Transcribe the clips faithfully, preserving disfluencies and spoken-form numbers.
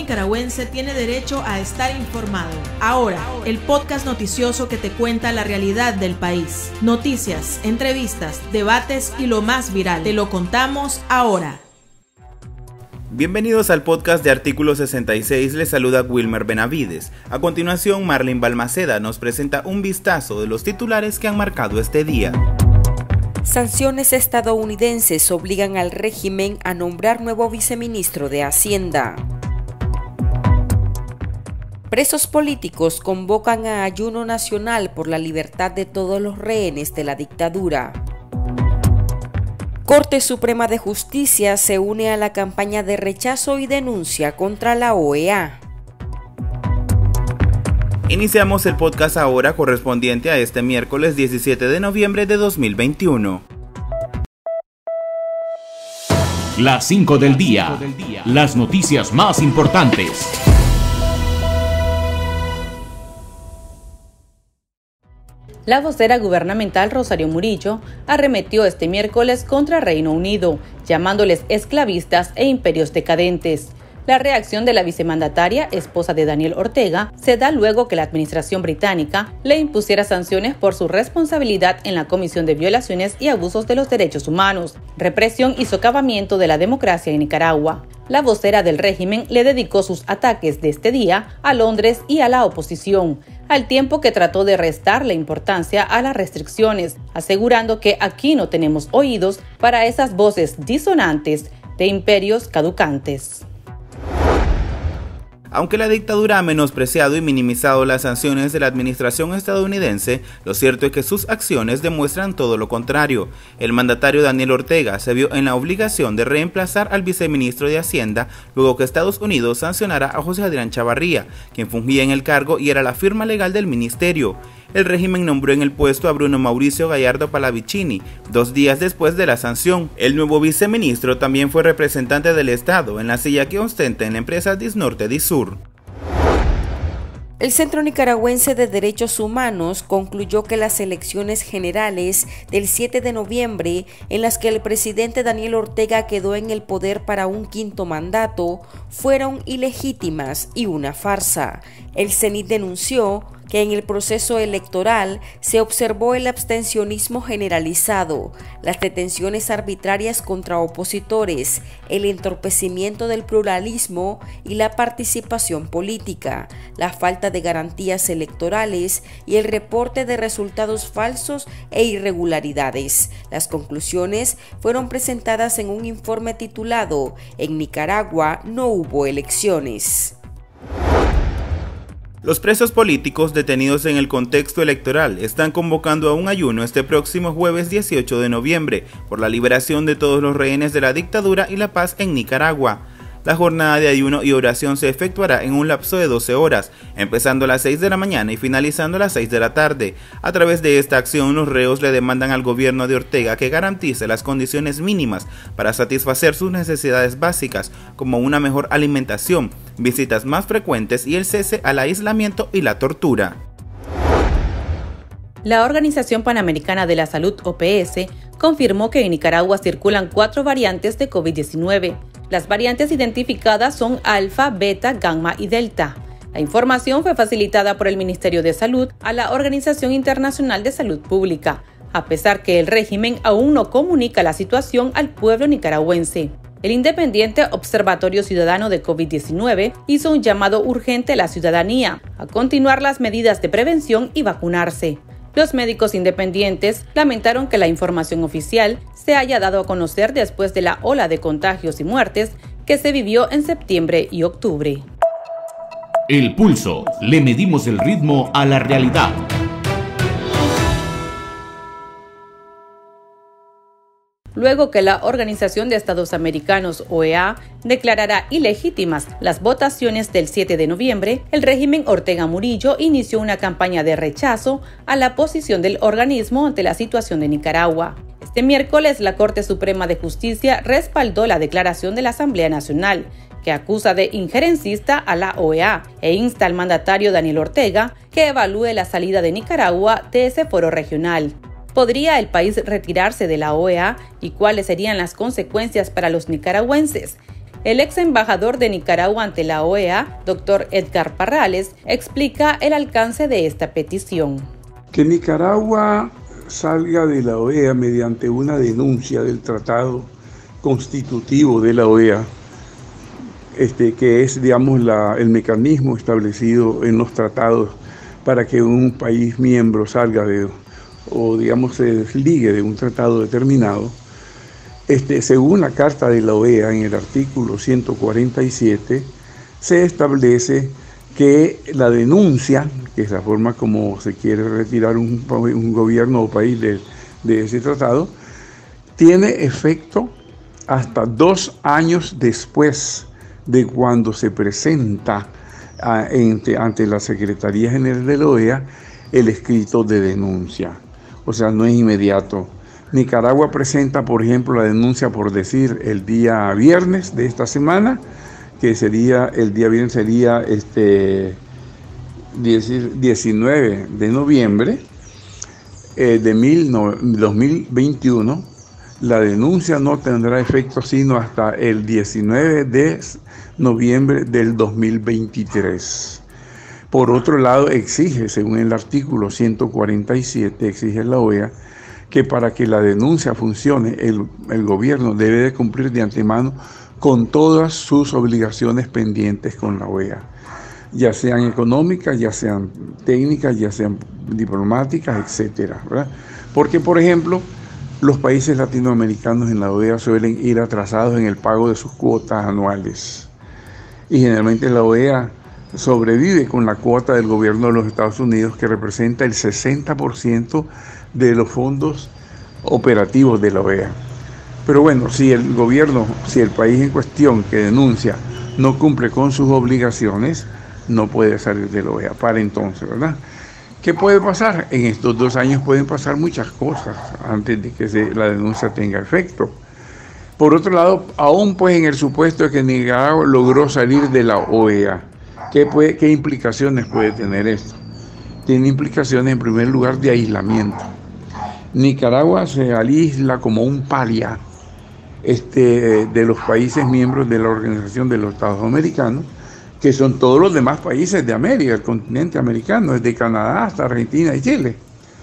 nicaragüense tiene derecho a estar informado. Ahora, el podcast noticioso que te cuenta la realidad del país. Noticias, entrevistas, debates y lo más viral. Te lo contamos ahora. Bienvenidos al podcast de Artículo sesenta y seis, les saluda Wilmer Benavides. A continuación, Marlene Balmaceda nos presenta un vistazo de los titulares que han marcado este día. Sanciones estadounidenses obligan al régimen a nombrar nuevo viceministro de Hacienda. Presos políticos convocan a ayuno nacional por la libertad de todos los rehenes de la dictadura. Corte Suprema de Justicia se une a la campaña de rechazo y denuncia contra la O E A. Iniciamos el podcast ahora correspondiente a este miércoles diecisiete de noviembre de dos mil veintiuno. Las cinco del día. Las noticias más importantes. La vocera gubernamental Rosario Murillo arremetió este miércoles contra Reino Unido, llamándoles esclavistas e imperios decadentes. La reacción de la vicemandataria, esposa de Daniel Ortega, se da luego que la administración británica le impusiera sanciones por su responsabilidad en la comisión de violaciones y abusos de los derechos humanos, represión y socavamiento de la democracia en Nicaragua. La vocera del régimen le dedicó sus ataques de este día a Londres y a la oposición, al tiempo que trató de restarle importancia a las restricciones, asegurando que aquí no tenemos oídos para esas voces disonantes de imperios caducantes. Aunque la dictadura ha menospreciado y minimizado las sanciones de la administración estadounidense, lo cierto es que sus acciones demuestran todo lo contrario. El mandatario Daniel Ortega se vio en la obligación de reemplazar al viceministro de Hacienda luego que Estados Unidos sancionara a José Adrián Chavarría, quien fungía en el cargo y era la firma legal del ministerio. El régimen nombró en el puesto a Bruno Mauricio Gallardo Pallavicini, dos días después de la sanción. El nuevo viceministro también fue representante del Estado en la silla que ostenta en la empresa Disnorte Disur. El Centro Nicaragüense de Derechos Humanos concluyó que las elecciones generales del siete de noviembre, en las que el presidente Daniel Ortega quedó en el poder para un quinto mandato, fueron ilegítimas y una farsa. El C E N I denunció que en el proceso electoral se observó el abstencionismo generalizado, las detenciones arbitrarias contra opositores, el entorpecimiento del pluralismo y la participación política, la falta de garantías electorales y el reporte de resultados falsos e irregularidades. Las conclusiones fueron presentadas en un informe titulado "En Nicaragua no hubo elecciones". Los presos políticos detenidos en el contexto electoral están convocando a un ayuno este próximo jueves dieciocho de noviembre por la liberación de todos los rehenes de la dictadura y la paz en Nicaragua. La jornada de ayuno y oración se efectuará en un lapso de doce horas, empezando a las seis de la mañana y finalizando a las seis de la tarde. A través de esta acción, los reos le demandan al gobierno de Ortega que garantice las condiciones mínimas para satisfacer sus necesidades básicas, como una mejor alimentación, visitas más frecuentes y el cese al aislamiento y la tortura. La Organización Panamericana de la Salud, O P S, confirmó que en Nicaragua circulan cuatro variantes de COVID diecinueve. Las variantes identificadas son alfa, beta, gamma y delta. La información fue facilitada por el Ministerio de Salud a la Organización Internacional de Salud Pública, a pesar que el régimen aún no comunica la situación al pueblo nicaragüense. El Independiente Observatorio Ciudadano de COVID diecinueve hizo un llamado urgente a la ciudadanía a continuar las medidas de prevención y vacunarse. Los médicos independientes lamentaron que la información oficial se haya dado a conocer después de la ola de contagios y muertes que se vivió en septiembre y octubre. El Pulso. Le medimos el ritmo a la realidad. Luego que la Organización de Estados Americanos, O E A, declarara ilegítimas las votaciones del siete de noviembre, el régimen Ortega Murillo inició una campaña de rechazo a la posición del organismo ante la situación de Nicaragua. Este miércoles, la Corte Suprema de Justicia respaldó la declaración de la Asamblea Nacional, que acusa de injerencista a la O E A e insta al mandatario Daniel Ortega que evalúe la salida de Nicaragua de ese foro regional. ¿Podría el país retirarse de la O E A y cuáles serían las consecuencias para los nicaragüenses? El ex embajador de Nicaragua ante la O E A, doctor Edgar Parrales, explica el alcance de esta petición. Que Nicaragua salga de la O E A mediante una denuncia del tratado constitutivo de la O E A, este, que es, digamos, la, el mecanismo establecido en los tratados para que un país miembro salga de, o digamos, se desligue de un tratado determinado. Este, según la Carta de la O E A, en el artículo ciento cuarenta y siete, se establece que la denuncia, que es la forma como se quiere retirar un, un gobierno o país de, de ese tratado, tiene efecto hasta dos años después de cuando se presenta a, ante, ante la Secretaría General de la O E A el escrito de denuncia. O sea, no es inmediato. Nicaragua presenta, por ejemplo, la denuncia por decir el día viernes de esta semana, que sería, el día viernes sería este diecinueve de noviembre eh, de dos mil veintiuno. La denuncia no tendrá efecto sino hasta el diecinueve de noviembre del dos mil veintitrés. Por otro lado, exige, según el artículo ciento cuarenta y siete, exige la O E A que para que la denuncia funcione, el, el gobierno debe de cumplir de antemano con todas sus obligaciones pendientes con la O E A, ya sean económicas, ya sean técnicas, ya sean diplomáticas, etcétera, ¿verdad? Porque, por ejemplo, los países latinoamericanos en la O E A suelen ir atrasados en el pago de sus cuotas anuales. Y generalmente la O E A sobrevive con la cuota del gobierno de los Estados Unidos, que representa el sesenta por ciento de los fondos operativos de la O E A. Pero bueno, si el gobierno, si el país en cuestión que denuncia no cumple con sus obligaciones, no puede salir de la O E A para entonces, ¿verdad? ¿Qué puede pasar? En estos dos años pueden pasar muchas cosas antes de que se, la denuncia tenga efecto. Por otro lado, aún pues en el supuesto de que Nicaragua logró salir de la O E A, ¿qué, puede, qué implicaciones puede tener esto? Tiene implicaciones en primer lugar de aislamiento. Nicaragua se aísla como un paria este, de los países miembros de la Organización de los Estados Americanos, que son todos los demás países de América, el continente americano, desde Canadá hasta Argentina y Chile.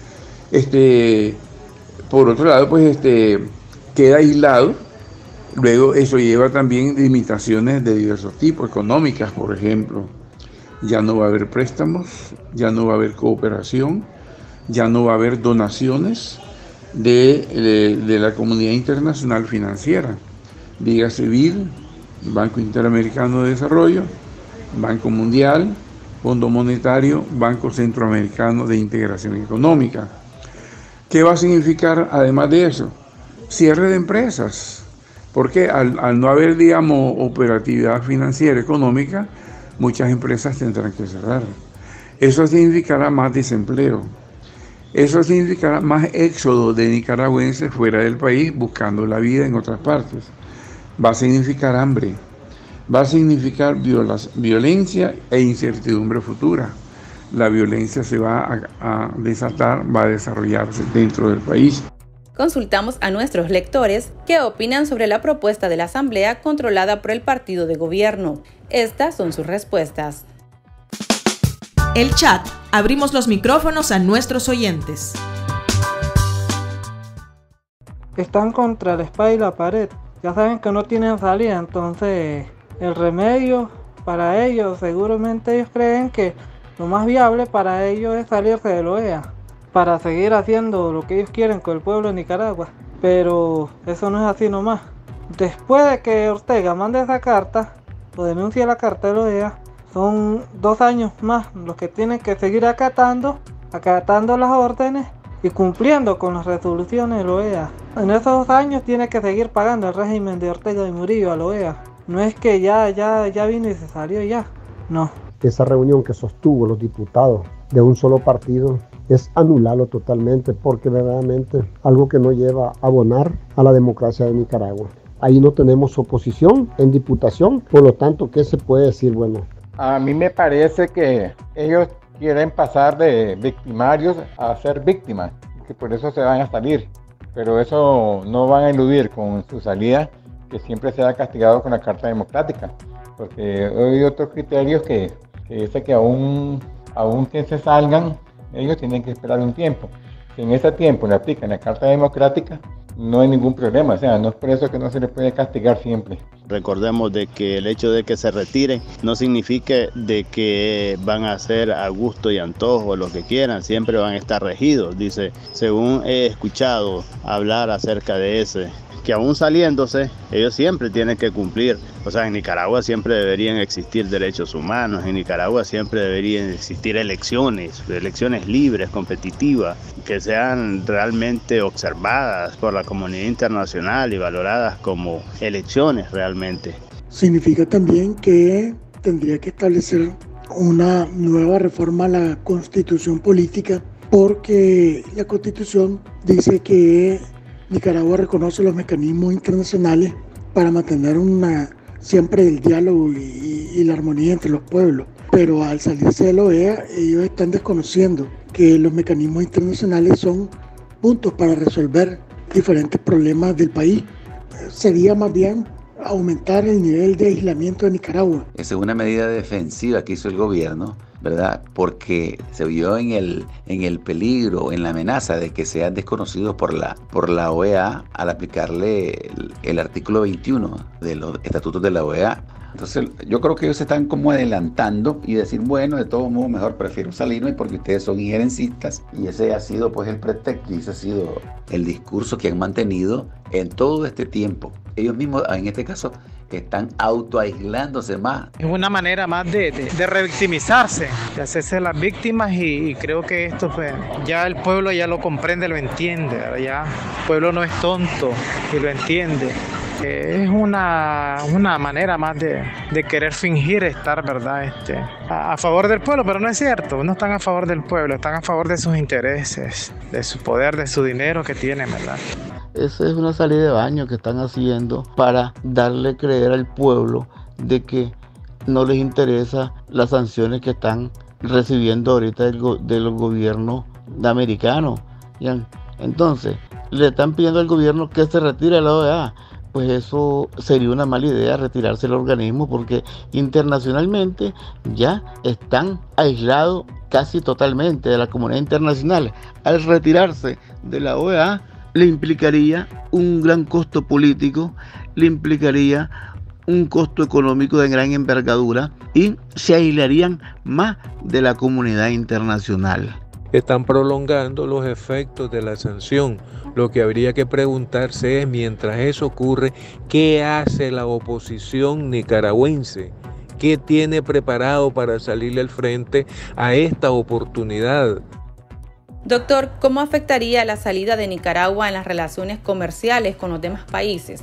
Este, por otro lado, pues este, queda aislado. Luego eso lleva también limitaciones de diversos tipos, económicas, por ejemplo. Ya no va a haber préstamos, ya no va a haber cooperación, ya no va a haber donaciones de, de, de la comunidad internacional financiera, Liga Civil, Banco Interamericano de Desarrollo, Banco Mundial, Fondo Monetario, Banco Centroamericano de Integración Económica. ¿Qué va a significar además de eso? Cierre de empresas, porque al, al no haber, digamos, operatividad financiera económica, muchas empresas tendrán que cerrar. Eso significará más desempleo. Eso significará más éxodo de nicaragüenses fuera del país buscando la vida en otras partes. Va a significar hambre. Va a significar viola, violencia e incertidumbre futura. La violencia se va a, a desatar, va a desarrollarse dentro del país. Consultamos a nuestros lectores qué opinan sobre la propuesta de la Asamblea controlada por el partido de gobierno. Estas son sus respuestas. El chat. Abrimos los micrófonos a nuestros oyentes. Están contra la espada y la pared. Ya saben que no tienen salida, entonces el remedio para ellos, seguramente ellos creen que lo más viable para ellos es salirse de la O E A para seguir haciendo lo que ellos quieren con el pueblo de Nicaragua. Pero eso no es así nomás. Después de que Ortega mande esa carta o denuncie la carta de la O E A, son dos años más los que tienen que seguir acatando, acatando las órdenes y cumpliendo con las resoluciones de la O E A. En esos dos años tiene que seguir pagando el régimen de Ortega y Murillo a la O E A. No es que ya, ya, ya vino y se salió ya, no. Esa reunión que sostuvo los diputados de un solo partido es anularlo totalmente, porque verdaderamente algo que no lleva a abonar a la democracia de Nicaragua. Ahí no tenemos oposición en diputación, por lo tanto, ¿qué se puede decir? Bueno, a mí me parece que ellos quieren pasar de victimarios a ser víctimas, que por eso se van a salir, pero eso no van a eludir con su salida, que siempre sea castigado con la Carta Democrática, porque hay otros criterios que, que dice que aún, aún que se salgan, ellos tienen que esperar un tiempo. Si en ese tiempo le aplican la Carta Democrática, no hay ningún problema, o sea, no es por eso que no se les puede castigar siempre. Recordemos de que el hecho de que se retiren no significa de que van a hacer a gusto y antojo lo que quieran, siempre van a estar regidos, dice, según he escuchado hablar acerca de ese, que aún saliéndose, ellos siempre tienen que cumplir. O sea, en Nicaragua siempre deberían existir derechos humanos, en Nicaragua siempre deberían existir elecciones, elecciones libres, competitivas, que sean realmente observadas por la comunidad internacional y valoradas como elecciones realmente. Significa también que tendría que establecer una nueva reforma a la Constitución política, porque la Constitución dice que Nicaragua reconoce los mecanismos internacionales para mantener una, siempre el diálogo y, y la armonía entre los pueblos. Pero al salirse de la O E A, ellos están desconociendo que los mecanismos internacionales son puntos para resolver diferentes problemas del país. Sería más bien aumentar el nivel de aislamiento de Nicaragua. Esa es una medida defensiva que hizo el gobierno, ¿verdad? Porque se vio en el, en el peligro, en la amenaza de que sean desconocidos por la, por la O E A al aplicarle el, el artículo veintiuno de los estatutos de la O E A. Entonces yo creo que ellos se están como adelantando y decir, bueno, de todo modo mejor prefiero salirme porque ustedes son injerencistas, y ese ha sido pues el pretexto y ese ha sido el discurso que han mantenido en todo este tiempo. Ellos mismos en este caso están autoaislándose más. Es una manera más de, de, de revictimizarse, de hacerse las víctimas, y, y creo que esto pues, ya el pueblo ya lo comprende, lo entiende, ¿verdad? Ya el pueblo no es tonto y lo entiende. Eh, es una, una manera más de, de querer fingir estar, ¿verdad? Este, a, a favor del pueblo, pero no es cierto, no están a favor del pueblo, están a favor de sus intereses, de su poder, de su dinero que tienen, ¿verdad? Esa es una salida de baño que están haciendo para darle creer al pueblo de que no les interesa las sanciones que están recibiendo ahorita del, go- del gobierno americano. ¿Ya? Entonces, le están pidiendo al gobierno que se retire de la O E A. Pues eso sería una mala idea, retirarse del organismo, porque internacionalmente ya están aislados casi totalmente de la comunidad internacional. Al retirarse de la O E A, le implicaría un gran costo político, le implicaría un costo económico de gran envergadura y se aislarían más de la comunidad internacional. Están prolongando los efectos de la sanción. Lo que habría que preguntarse es, mientras eso ocurre, ¿qué hace la oposición nicaragüense? ¿Qué tiene preparado para salirle al frente a esta oportunidad? Doctor, ¿cómo afectaría la salida de Nicaragua en las relaciones comerciales con los demás países?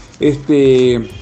Este, el,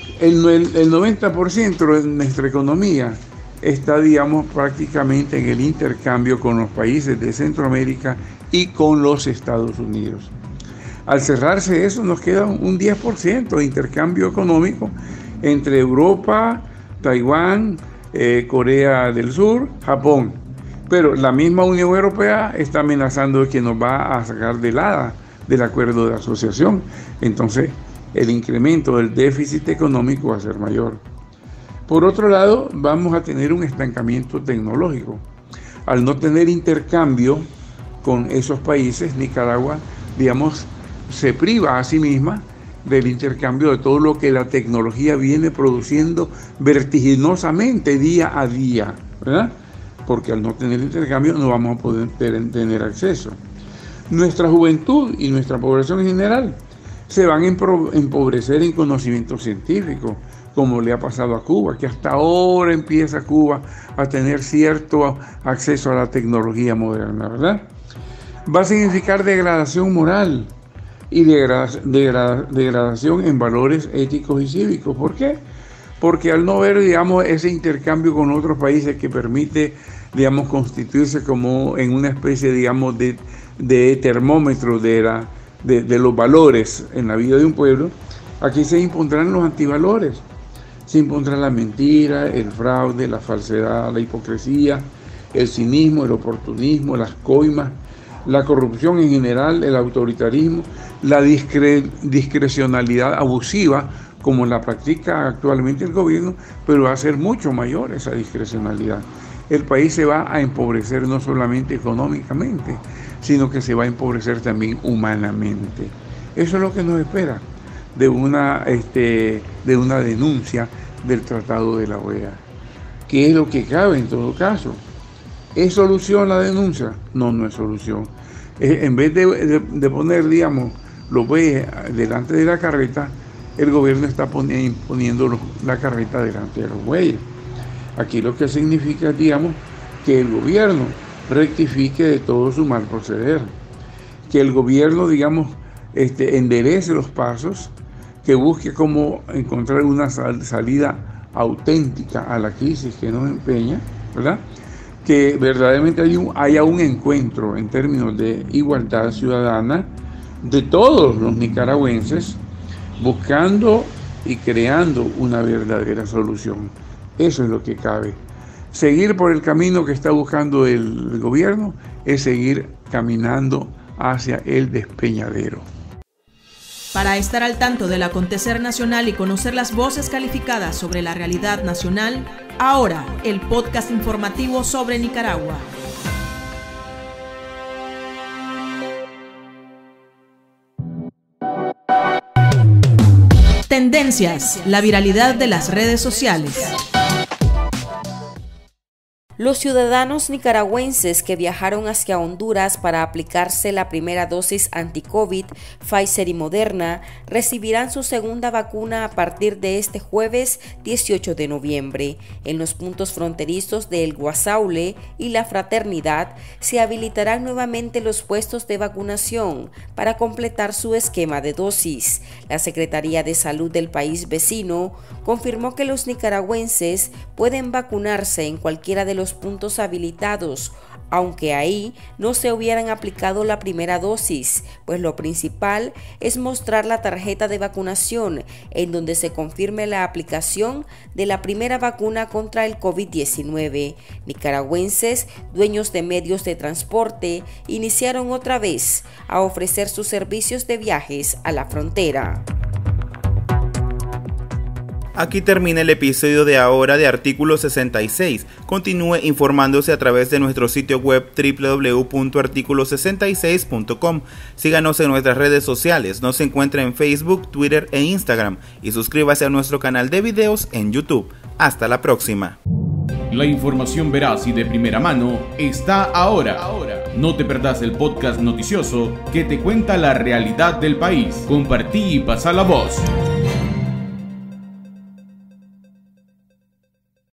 el, el noventa por ciento de nuestra economía está, digamos, prácticamente en el intercambio con los países de Centroamérica y con los Estados Unidos. Al cerrarse eso, nos queda un diez por ciento de intercambio económico entre Europa, Taiwán, eh, Corea del Sur, Japón. Pero la misma Unión Europea está amenazando de que nos va a sacar de la, del acuerdo de asociación. Entonces, el incremento del déficit económico va a ser mayor. Por otro lado, vamos a tener un estancamiento tecnológico. Al no tener intercambio con esos países, Nicaragua, digamos, se priva a sí misma del intercambio de todo lo que la tecnología viene produciendo vertiginosamente día a día, ¿verdad? Porque al no tener intercambio no vamos a poder tener acceso. Nuestra juventud y nuestra población en general se van a empobrecer en conocimiento científico, como le ha pasado a Cuba, que hasta ahora empieza Cuba a tener cierto acceso a la tecnología moderna, ¿verdad? Va a significar degradación moral y degradación, degradación en valores éticos y cívicos. ¿Por qué? Porque al no ver, digamos, ese intercambio con otros países que permite, digamos, constituirse como en una especie, digamos, de, de termómetro de, la, de, de los valores en la vida de un pueblo, aquí se impondrán los antivalores. Se impondrá la mentira, el fraude, la falsedad, la hipocresía, el cinismo, el oportunismo, las coimas, la corrupción en general, el autoritarismo, la discre discrecionalidad abusiva como la practica actualmente el gobierno, pero va a ser mucho mayor esa discrecionalidad. El país se va a empobrecer no solamente económicamente, sino que se va a empobrecer también humanamente. Eso es lo que nos espera de una, este, de una denuncia del Tratado de la O E A. ¿Qué es lo que cabe en todo caso? ¿Es solución la denuncia? No, no es solución. Eh, en vez de, de, de poner, digamos, los bueyes delante de la carreta, el gobierno está poniendo, poniendo los, la carreta delante de los bueyes. Aquí lo que significa, digamos, que el gobierno rectifique de todo su mal proceder, que el gobierno, digamos, este, enderece los pasos, que busque cómo encontrar una sal, salida auténtica a la crisis que nos empeña, ¿verdad? Que verdaderamente hay un, haya un encuentro en términos de igualdad ciudadana de todos los nicaragüenses, buscando y creando una verdadera solución. Eso es lo que cabe. Seguir por el camino que está buscando el, el gobierno es seguir caminando hacia el despeñadero. Para estar al tanto del acontecer nacional y conocer las voces calificadas sobre la realidad nacional, ahora el podcast informativo sobre Nicaragua. Tendencias, la viralidad de las redes sociales. Los ciudadanos nicaragüenses que viajaron hacia Honduras para aplicarse la primera dosis anti-COVID, Pfizer y Moderna, recibirán su segunda vacuna a partir de este jueves dieciocho de noviembre. En los puntos fronterizos de El Guasaule y La Fraternidad se habilitarán nuevamente los puestos de vacunación para completar su esquema de dosis. La Secretaría de Salud del país vecino confirmó que los nicaragüenses pueden vacunarse en cualquiera de los puntos habilitados, aunque ahí no se hubieran aplicado la primera dosis, pues lo principal es mostrar la tarjeta de vacunación en donde se confirme la aplicación de la primera vacuna contra el COVID diecinueve. Nicaragüenses, dueños de medios de transporte, iniciaron otra vez a ofrecer sus servicios de viajes a la frontera. Aquí termina el episodio de ahora de Artículo sesenta y seis. Continúe informándose a través de nuestro sitio web doble u doble u doble u punto artículo sesenta y seis punto com. Síganos en nuestras redes sociales. Nos encuentra en Facebook, Twitter e Instagram. Y suscríbase a nuestro canal de videos en YouTube. Hasta la próxima. La información veraz y de primera mano está ahora. No te perdás el podcast noticioso que te cuenta la realidad del país. Compartí y pasa la voz.